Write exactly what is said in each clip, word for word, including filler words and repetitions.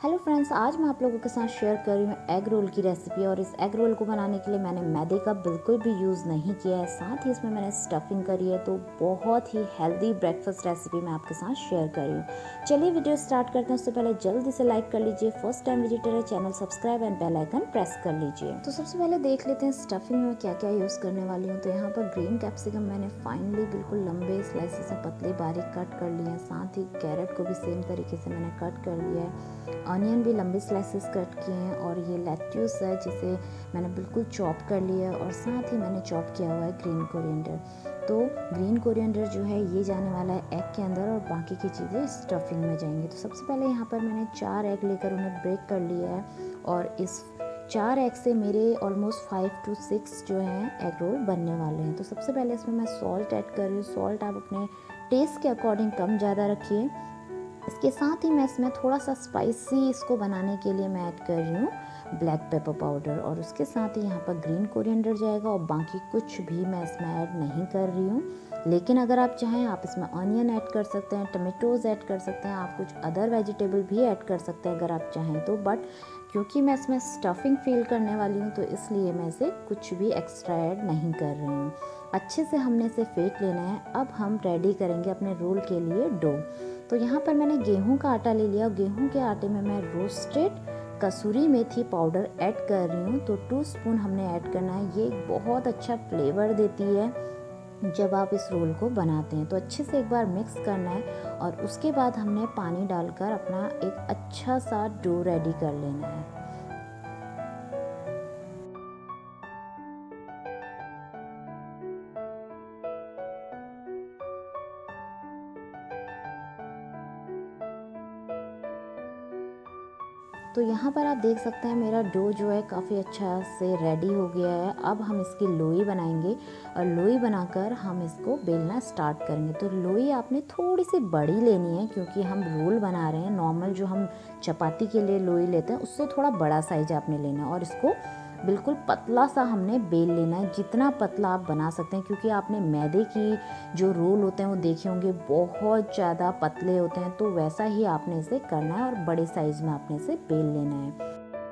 Hello friends, आज मैं आप लोगों के साथ शेयर कर रही हूँ एग रोल की रेसिपी। और इस एग रोल को बनाने के लिए मैंने मैदे का बिल्कुल भी यूज़ नहीं किया है, साथ ही इसमें मैंने स्टफिंग करी है। तो बहुत ही हेल्दी ब्रेकफास्ट रेसिपी मैं आपके साथ शेयर कर रही हूँ। चलिए वीडियो स्टार्ट करते हैं। उससे पहले जल्दी से लाइक कर लीजिए, फर्स्ट टाइम विजिटर है channel subscribe and bell icon press कर लीजिए। तो सबसे पहले देख लेते हैं स्टफिंग में क्या क्या यूज़ करने वाली हूँ। तो यहाँ पर ग्रीन कैप्सिकम मैंने फाइनली बिल्कुल लंबे स्लाइसेस में पतले बारीक कट कर लिए हैं। साथ ही कैरेट को भी सेम तरीके से मैंने कट कर लिया है। ऑनियन भी लंबे स्लाइसेस कट किए हैं। और ये लेट्यूस है जिसे मैंने बिल्कुल चॉप कर लिया है। और साथ ही मैंने चॉप किया हुआ है ग्रीन कोरिएंडर। तो ग्रीन कोरिएंडर जो है ये जाने वाला है एग के अंदर और बाकी की चीज़ें स्टफिंग में जाएंगी। तो सबसे पहले यहाँ पर मैंने चार एग लेकर उन्हें ब्रेक कर लिया है। और इस चार एग से मेरे ऑलमोस्ट फाइव टू सिक्स जो हैं एग रोल बनने वाले हैं। तो सबसे पहले इसमें मैं सॉल्ट ऐड कर रही हूँ। सॉल्ट आप अपने टेस्ट के अकॉर्डिंग कम ज़्यादा रखिए। इसके साथ ही मैं इसमें थोड़ा सा स्पाइसी इसको बनाने के लिए मैं ऐड कर रही हूँ ब्लैक पेपर पाउडर। और उसके साथ ही यहाँ पर ग्रीन कोरिएंडर जाएगा और बाकी कुछ भी मैं इसमें ऐड नहीं कर रही हूँ। लेकिन अगर आप चाहें आप इसमें ऑनियन ऐड कर सकते हैं, टमेटोज़ ऐड कर सकते हैं, आप कुछ अदर वेजिटेबल भी ऐड कर सकते हैं अगर आप चाहें तो। बट क्योंकि मैं इसमें स्टफिंग फील करने वाली हूँ तो इसलिए मैं इसे कुछ भी एक्स्ट्रा ऐड नहीं कर रही हूँ। अच्छे से हमने इसे फेंट लेना है। अब हम रेडी करेंगे अपने रोल के लिए डो। तो यहाँ पर मैंने गेहूं का आटा ले लिया और गेहूं के आटे में मैं रोस्टेड कसूरी मेथी पाउडर ऐड कर रही हूँ। तो टू स्पून हमने ऐड करना है। ये एक बहुत अच्छा फ्लेवर देती है जब आप इस रोल को बनाते हैं। तो अच्छे से एक बार मिक्स करना है और उसके बाद हमने पानी डालकर अपना एक अच्छा सा डो रेडी कर लेना है। तो यहाँ पर आप देख सकते हैं मेरा डो जो है काफ़ी अच्छा से रेडी हो गया है। अब हम इसकी लोई बनाएंगे और लोई बनाकर हम इसको बेलना स्टार्ट करेंगे। तो लोई आपने थोड़ी सी बड़ी लेनी है क्योंकि हम रोल बना रहे हैं। नॉर्मल जो हम चपाती के लिए लोई लेते हैं उससे थोड़ा बड़ा साइज आपने लेना है। और इसको बिल्कुल पतला सा हमने बेल लेना है, जितना पतला आप बना सकते हैं। क्योंकि आपने मैदे की जो रोल होते हैं वो देखे होंगे बहुत ज़्यादा पतले होते हैं। तो वैसा ही आपने इसे करना है और बड़े साइज में आपने इसे बेल लेना है।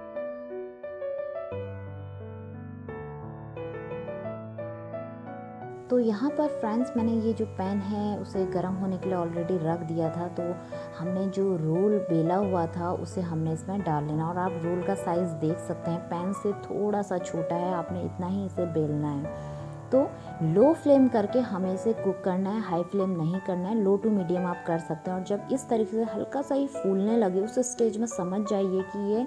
तो यहाँ पर फ्रेंड्स मैंने ये जो पैन है उसे गर्म होने के लिए ऑलरेडी रख दिया था। तो हमने जो रोल बेला हुआ था उसे हमने इसमें डाल लेना। और आप रोल का साइज़ देख सकते हैं, पैन से थोड़ा सा छोटा है, आपने इतना ही इसे बेलना है। तो लो फ्लेम करके हमें इसे कुक करना है, हाई फ्लेम नहीं करना है। लो टू मीडियम आप कर सकते हैं। और जब इस तरीके से हल्का सा ही फूलने लगे उस स्टेज में समझ जाइए कि ये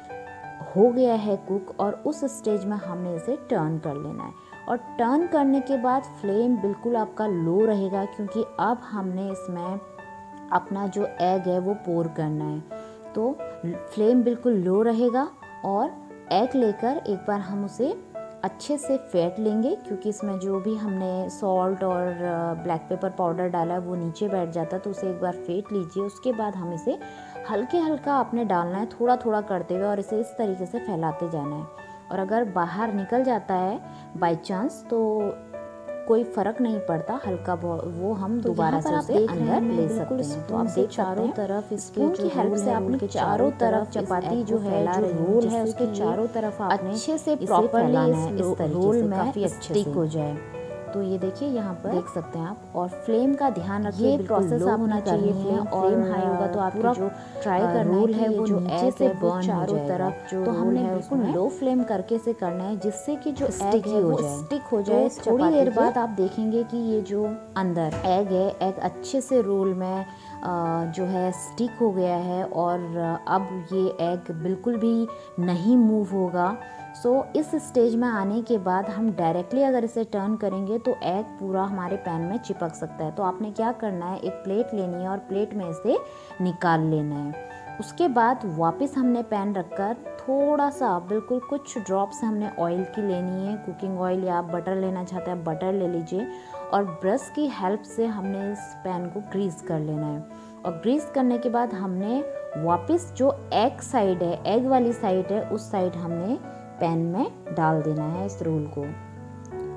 हो गया है कुक। और उस स्टेज में हमने इसे टर्न कर लेना है। और टर्न करने के बाद फ्लेम बिल्कुल आपका लो रहेगा क्योंकि अब हमने इसमें अपना जो एग है वो पोर करना है। तो फ्लेम बिल्कुल लो रहेगा और एग लेकर एक बार हम उसे अच्छे से फेंट लेंगे क्योंकि इसमें जो भी हमने सॉल्ट और ब्लैक पेपर पाउडर डाला है वो नीचे बैठ जाता है। तो उसे एक बार फेंट लीजिए। उसके बाद हम इसे हल्के हल्का आपने डालना है, थोड़ा थोड़ा करते हुए, और इसे इस तरीके से फैलाते जाना है। और अगर बाहर निकल जाता है बाय चांस तो कोई फ़र्क नहीं पड़ता, हल्का वो हम दोबारा से उसे अंदर ले सकते हैं। तो आप देख चारों तरफ इसके की हेल्प से आपने चारों तरफ चपाती जो है जो रोल है उसके चारों तरफ आपने अच्छे से प्रॉपर्ली इस रोल में काफ़ी अच्छे से हो जाए। तो ये देखिए यहाँ पर देख सकते हैं आप। और फ्लेम का ध्यान रखिए, ये प्रोसेस आप होना चाहिए। फ्लेम फ्लेम हाई होगा तो आपका जो ट्राई करना रोल है वो जो नीचे से बर्न चारों तरफ जो तो हमने बिल्कुल लो फ्लेम करके से करना है जिससे कि जो एग है वो स्टिक हो जाए। थोड़ी देर बाद आप देखेंगे कि ये जो अंदर एग है, एग अच्छे से रोल में जो है स्टिक हो गया है। और अब ये एग बिल्कुल भी नहीं मूव होगा। सो so, इस स्टेज में आने के बाद हम डायरेक्टली अगर इसे टर्न करेंगे तो एग पूरा हमारे पैन में चिपक सकता है। तो आपने क्या करना है, एक प्लेट लेनी है और प्लेट में इसे निकाल लेना है। उसके बाद वापस हमने पैन रखकर थोड़ा सा बिल्कुल कुछ ड्रॉप्स हमने ऑयल की लेनी है, कुकिंग ऑयल, या आप बटर लेना चाहते हैं बटर ले लीजिए। और ब्रश की हेल्प से हमने इस पैन को ग्रीस कर लेना है। और ग्रीस करने के बाद हमने वापस जो एग साइड है, एग वाली साइड है, उस साइड हमने पैन में डाल देना है इस रोल को।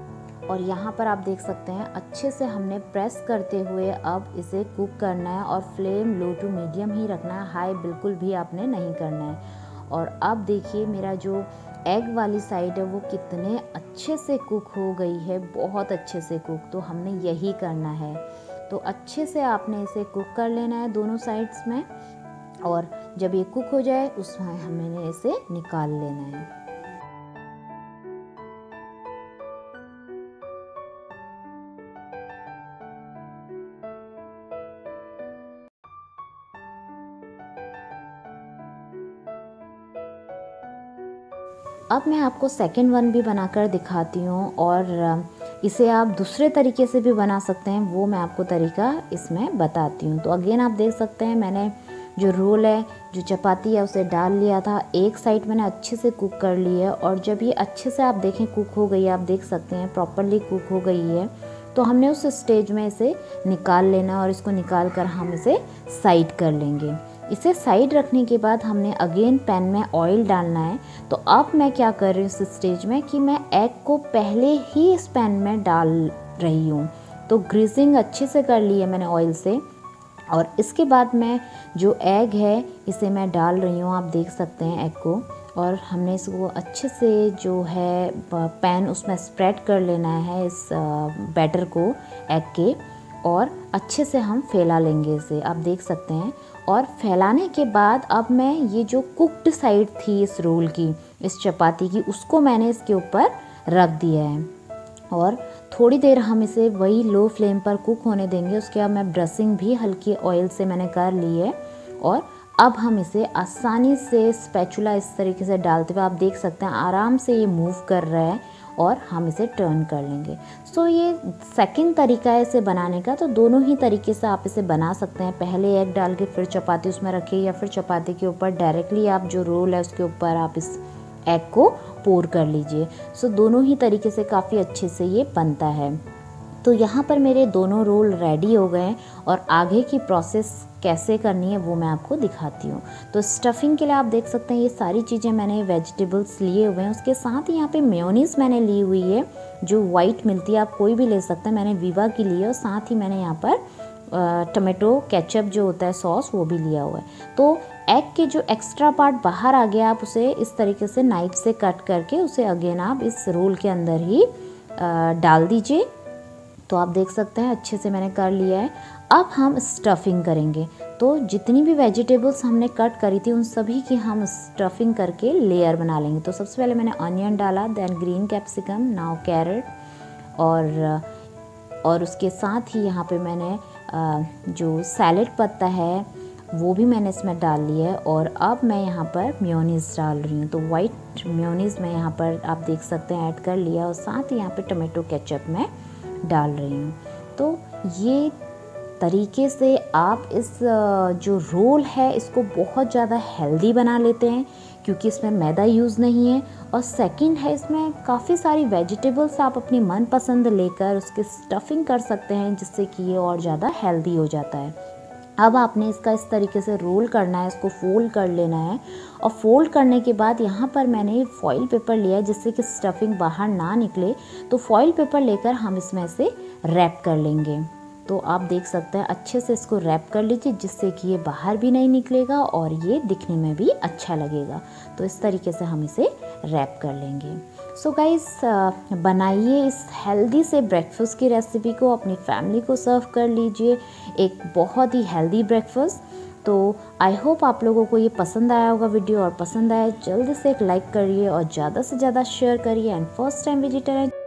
और यहाँ पर आप देख सकते हैं अच्छे से हमने प्रेस करते हुए अब इसे कुक करना है और फ्लेम लो टू मीडियम ही रखना है, हाई बिल्कुल भी आपने नहीं करना है। और अब देखिए मेरा जो एग वाली साइड है वो कितने अच्छे से कुक हो गई है, बहुत अच्छे से कुक। तो हमने यही करना है, तो अच्छे से आपने इसे कुक कर लेना है दोनों साइड्स में, और जब ये कुक हो जाए उसमें हमने इसे निकाल लेना है। अब मैं आपको सेकंड वन भी बनाकर दिखाती हूँ, और इसे आप दूसरे तरीके से भी बना सकते हैं, वो मैं आपको तरीका इसमें बताती हूँ। तो अगेन आप देख सकते हैं मैंने जो रोल है, जो चपाती है उसे डाल लिया था, एक साइड मैंने अच्छे से कुक कर ली है, और जब ये अच्छे से आप देखें कुक हो गई है, आप देख सकते हैं प्रॉपरली कुक हो गई है, तो हमने उस स्टेज में इसे निकाल लेना, और इसको निकाल कर हम इसे साइड कर लेंगे। इसे साइड रखने के बाद हमने अगेन पैन में ऑयल डालना है। तो अब मैं क्या कर रही हूँ इस स्टेज में कि मैं एग को पहले ही इस पैन में डाल रही हूँ, तो ग्रीसिंग अच्छे से कर ली है मैंने ऑयल से, और इसके बाद मैं जो एग है इसे मैं डाल रही हूँ, आप देख सकते हैं एग को, और हमने इसको अच्छे से जो है पैन उसमें स्प्रेड कर लेना है इस बैटर को एग के, और अच्छे से हम फैला लेंगे इसे, आप देख सकते हैं। और फैलाने के बाद अब मैं ये जो कुक्ड साइड थी इस रोल की, इस चपाती की, उसको मैंने इसके ऊपर रख दिया है, और थोड़ी देर हम इसे वही लो फ्लेम पर कुक होने देंगे। उसके बाद मैं ब्रशिंग भी हल्की ऑयल से मैंने कर ली है, और अब हम इसे आसानी से स्पैचुला इस तरीके से डालते हुए आप देख सकते हैं आराम से ये मूव कर रहा है, और हम इसे टर्न कर लेंगे। सो so, ये सेकंड तरीका है इसे बनाने का, तो दोनों ही तरीके से आप इसे बना सकते हैं। पहले एग डाल के फिर चपाती उसमें रखिए, या फिर चपाती के ऊपर डायरेक्टली आप जो रोल है उसके ऊपर आप इस एग को पोर कर लीजिए। सो so, दोनों ही तरीके से काफ़ी अच्छे से ये बनता है। तो यहाँ पर मेरे दोनों रोल रेडी हो गए, और आगे की प्रोसेस कैसे करनी है वो मैं आपको दिखाती हूँ। तो स्टफिंग के लिए आप देख सकते हैं ये सारी चीज़ें मैंने वेजिटेबल्स लिए हुए हैं, उसके साथ ही यहाँ पे मेयोनीज़ मैंने ली हुई है जो वाइट मिलती है, आप कोई भी ले सकते हैं, मैंने वीवा की ली है, और साथ ही मैंने यहाँ पर टमाटो केचप जो होता है सॉस वो भी लिया हुआ है। तो एग के जो एक्स्ट्रा पार्ट बाहर आ गया आप उसे इस तरीके से नाइफ से कट करके उसे अगेन आप इस रोल के अंदर ही डाल दीजिए। तो आप देख सकते हैं अच्छे से मैंने कर लिया है। अब हम स्टफिंग करेंगे, तो जितनी भी वेजिटेबल्स हमने कट करी थी उन सभी की हम स्टफिंग करके लेयर बना लेंगे। तो सबसे पहले मैंने अनियन डाला, then green capsicum, now carrot, और और उसके साथ ही यहाँ पे मैंने जो सैलेड पत्ता है वो भी मैंने इसमें डाल लिया है, और अब मैं यहाँ पर मेयोनीज़ डाल रही हूँ। तो वाइट मेयोनीज़ मैं यहाँ पर आप देख सकते हैं ऐड कर लिया, और साथ ही यहाँ पे टमाटो केचप मैं डाल रही हूँ। तो ये तरीके से आप इस जो रोल है इसको बहुत ज़्यादा हेल्दी बना लेते हैं, क्योंकि इसमें मैदा यूज़ नहीं है, और सेकंड है इसमें काफ़ी सारी वेजिटेबल्स आप अपनी मनपसंद लेकर उसके स्टफिंग कर सकते हैं, जिससे कि ये और ज़्यादा हेल्दी हो जाता है। अब आपने इसका इस तरीके से रोल करना है, इसको फोल्ड कर लेना है, और फोल्ड करने के बाद यहाँ पर मैंने फॉइल पेपर लिया है जिससे कि स्टफिंग बाहर ना निकले। तो फॉइल पेपर लेकर हम इसमें से रैप कर लेंगे। तो आप देख सकते हैं अच्छे से इसको रैप कर लीजिए, जिससे कि ये बाहर भी नहीं निकलेगा और ये दिखने में भी अच्छा लगेगा। तो इस तरीके से हम इसे रैप कर लेंगे। सो गाइस, बनाइए इस हेल्दी से ब्रेकफास्ट की रेसिपी को, अपनी फैमिली को सर्व कर लीजिए, एक बहुत ही हेल्दी ब्रेकफास्ट। तो आई होप आप लोगों को ये पसंद आया होगा वीडियो, और पसंद आया जल्दी से एक लाइक करिए और ज़्यादा से ज़्यादा शेयर करिए। एंड फर्स्ट टाइम विजिटर है